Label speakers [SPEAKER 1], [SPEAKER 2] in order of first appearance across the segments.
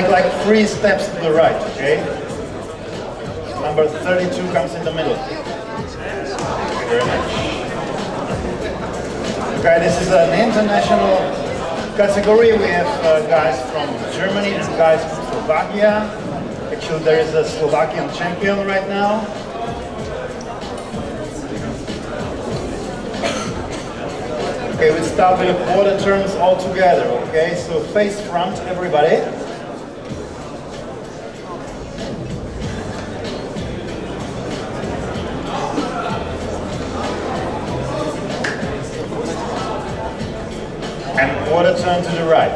[SPEAKER 1] make like 3 steps to the right, okay? Number 32 comes in the middle. Thank you very much. Okay, this is an international category. We have guys from Germany and guys from Slovakia. Actually, there is a Slovakian champion right now. Okay, we start with the quarter turns all together, okay? So face front, everybody. And quarter turn to the right.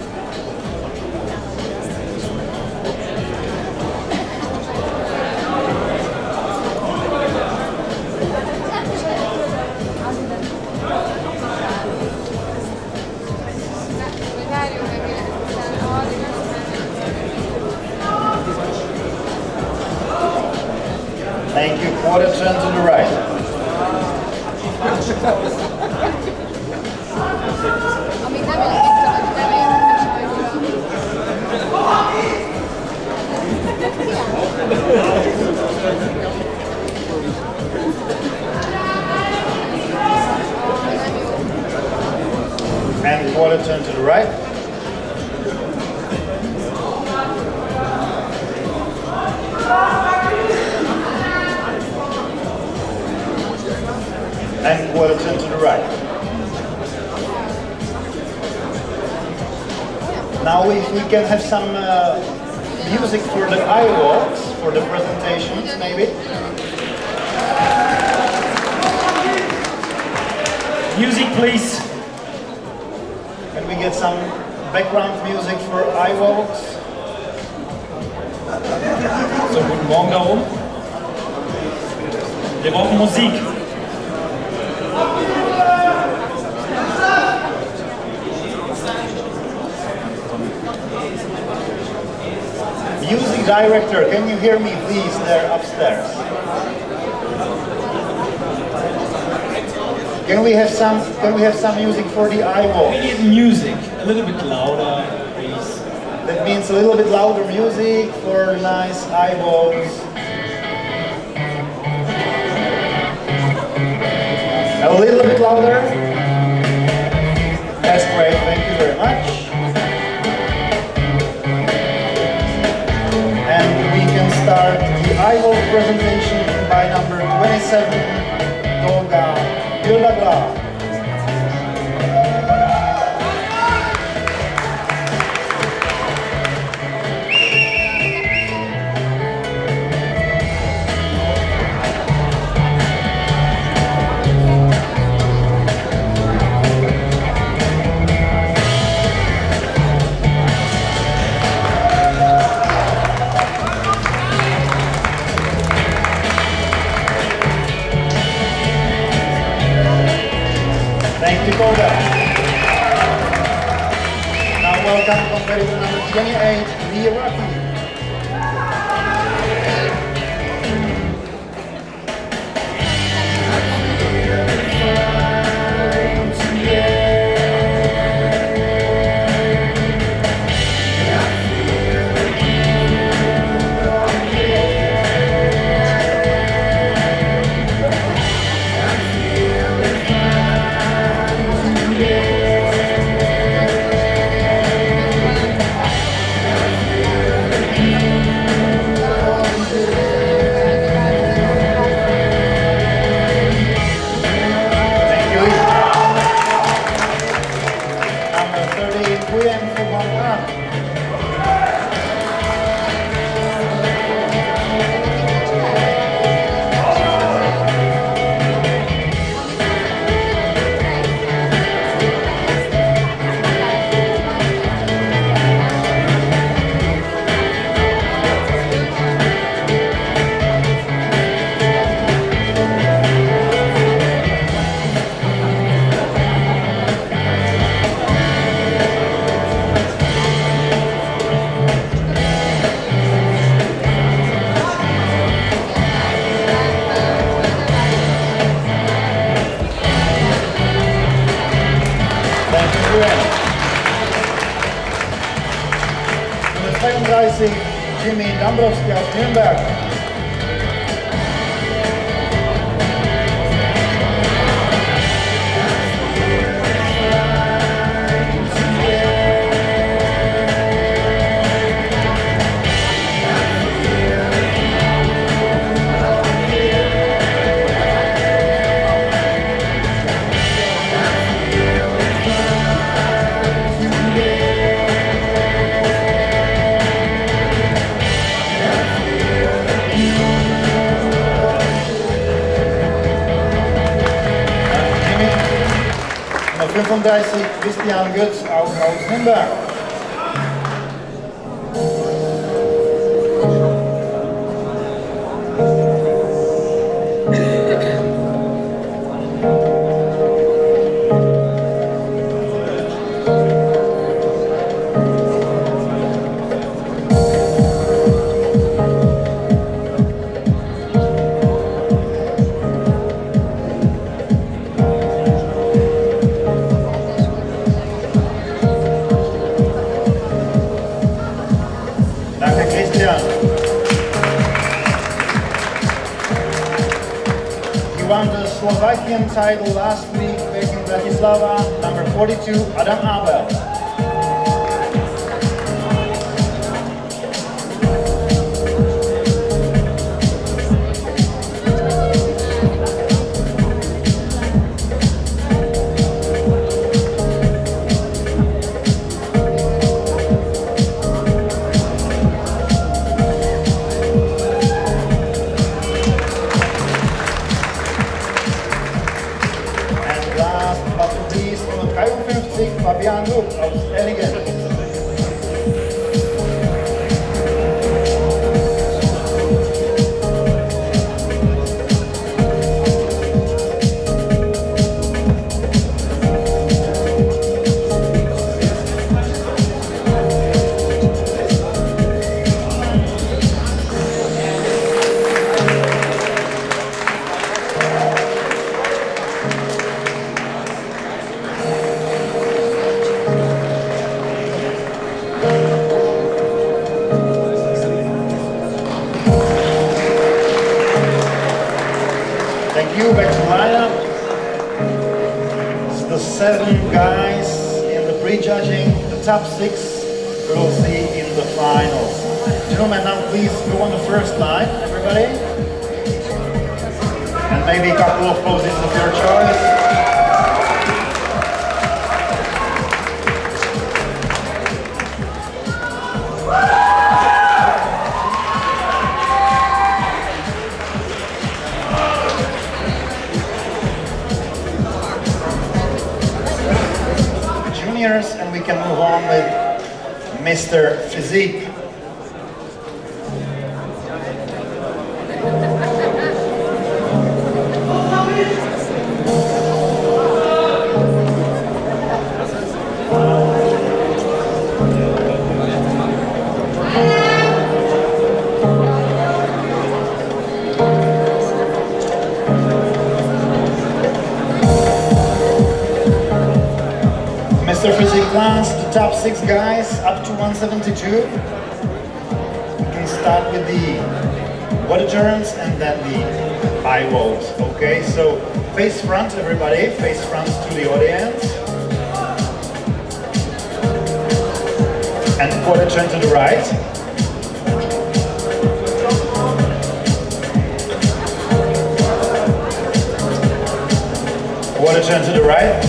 [SPEAKER 1] Thank you. Quarter turn to the right. And quarter turn to the right. And quarter turn to the right. Now if we can have some music for the eye walks, for the presentations maybe.
[SPEAKER 2] Music please.
[SPEAKER 1] Can we get some background music for eye walks?
[SPEAKER 2] So, guten Morgen da oben. Wir brauchen Musik.
[SPEAKER 1] Music director, can you hear me please there upstairs? Can we have some music for the eye walk?
[SPEAKER 2] We need music, a little bit louder, please.
[SPEAKER 1] That means a little bit louder music for nice eye walks. A little bit louder. That's great, thank you very much. And we can start the eye walk presentation by number 27, Dolga Gülagla. Thank you, Golda. Now welcome competitor number 28, Miraki. Jimmy Dąbrowski aus Nürnberg. Nummer 35, Christian Götz aus Nürnberg. He won the Slovakian title last week back in Bratislava, number 42, Adam Abel. Fabian Rupp aus Ellingen. Thank you, back to lineup. It's the 7 guys in the pre-judging, the top 6 we'll see in the finals. Gentlemen, now please go on the first line, everybody. And maybe a couple of poses of your choice. And we can move on with Mr. Physique. Mr. Physique class, the top 6 guys up to 172. We can start with the water turns and then the eye rolls. Okay, so face front, everybody, face front to the audience. And quarter turn to the right. Quarter turn to the right.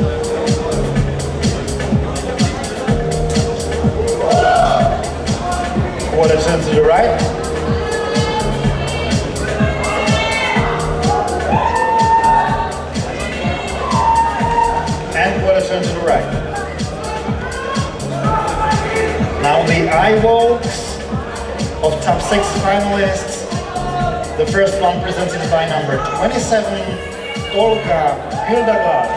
[SPEAKER 1] Quarter turn to the right. And quarter turn to the right. Now the eye walks of top 6 finalists. The first one presented by number 27, Olga Hildegard.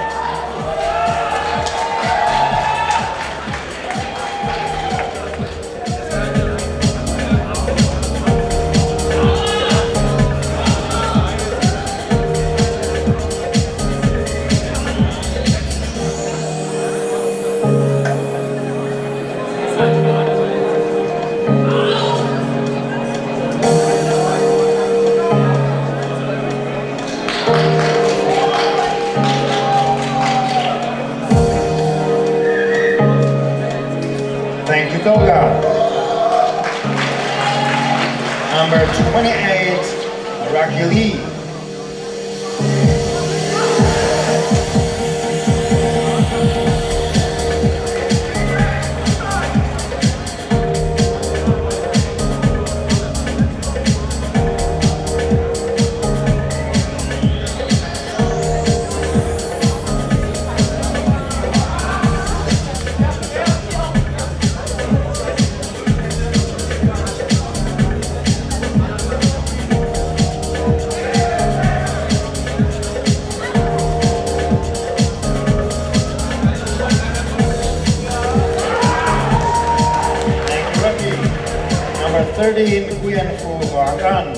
[SPEAKER 1] number 28, Rakili. Number 13, Nguyen Phu Van.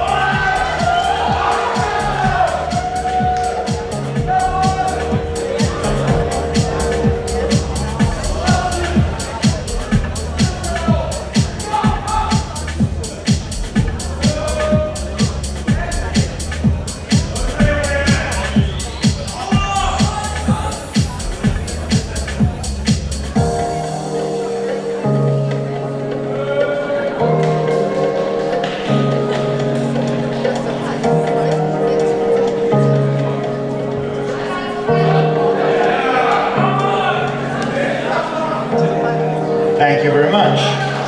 [SPEAKER 1] Thank you very much.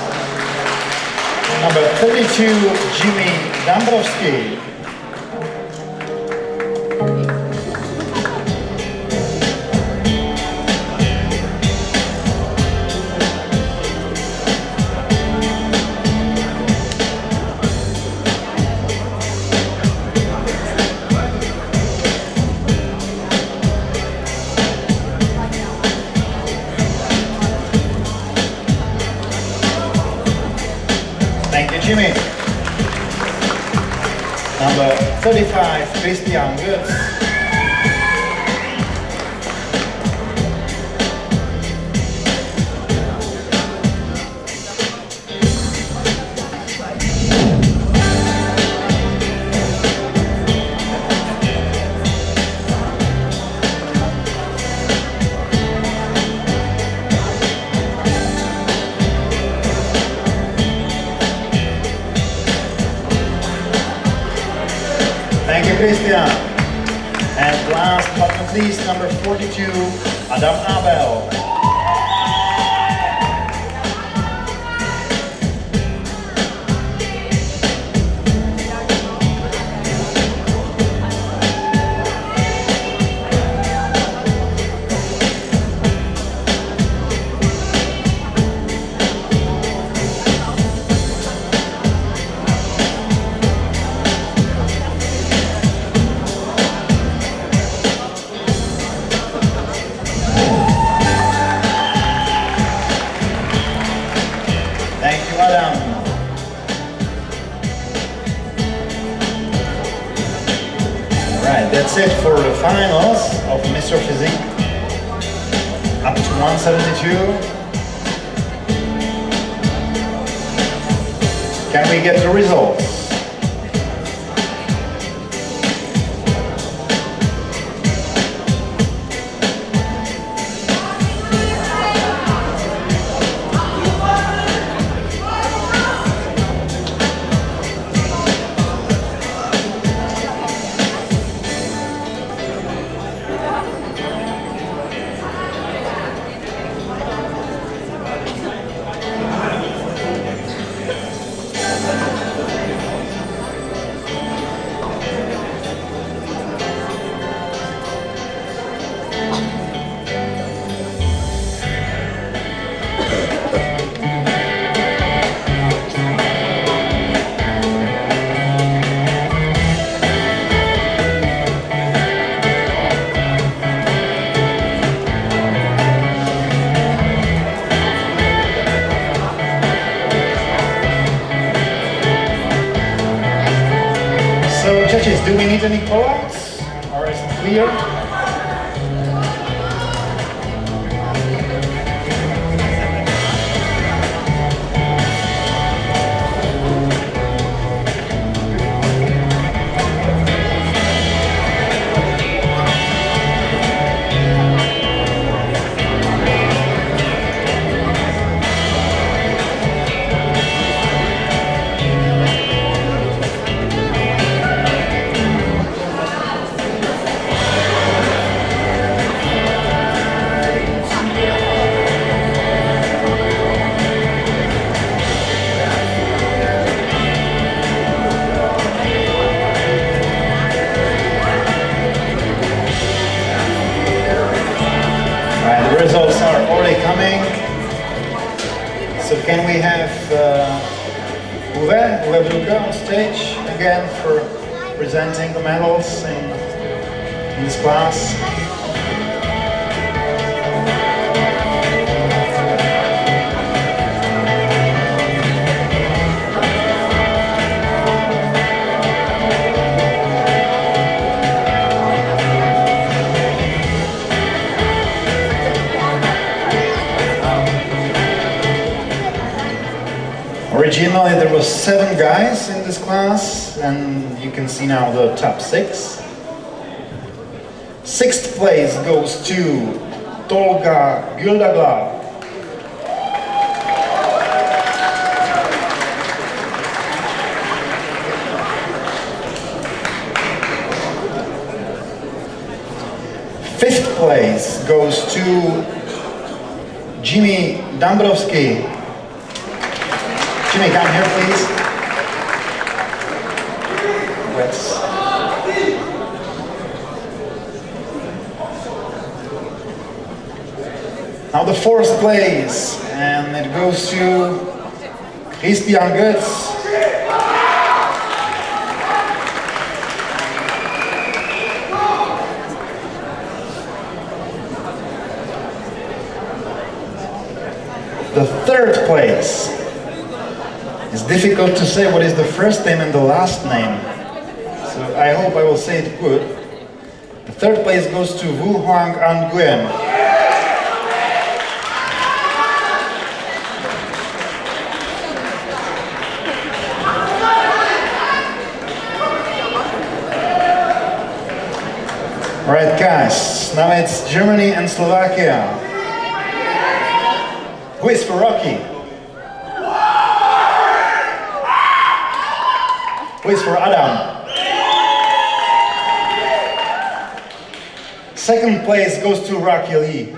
[SPEAKER 1] Number 32, Jimmy Dambrovsky. Thank you, Jimmy. Number 35, Christian Goetz. Thank you, Christian. And last but not least, number 42, Adam Abel. Thank you, Adam. Alright, that's it for the finals of Mr. Physique up to 172. Can we get the results? So, judges, do we need any call-outs? Or is it clear? can we have Uwe Brucker on stage again for presenting the medals in this class? Originally there was 7 guys in this class, and you can see now the top 6. 6th place goes to Tolga Güldaglar. Fifth place goes to Jimmy Dambrovsky. Jimmy, come here, please. Now the 4th place, and it goes to Christian Götz. The 3rd place. It's difficult to say what is the first name and the last name, so I hope I will say it good. The 3rd place goes to Wu Huang An Nguyen. Alright guys, now it's Germany and Slovakia. Who is for Rocky? Who is for Adam? 2nd place goes to Rocky Lee.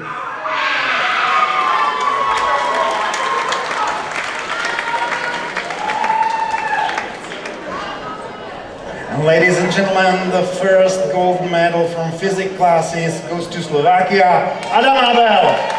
[SPEAKER 1] And ladies and gentlemen, the first gold medal from physics classes goes to Slovakia, Adam Abel.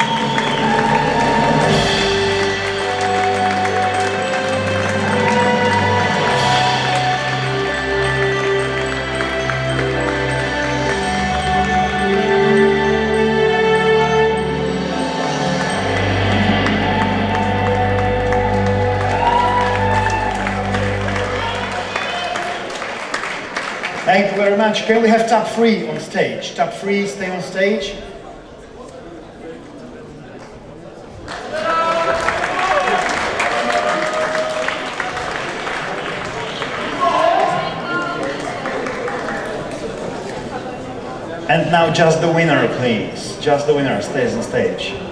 [SPEAKER 1] Thank you very much. Can we have top 3 on stage? Top 3, stay on stage. And now just the winner, please. Just the winner stays on stage.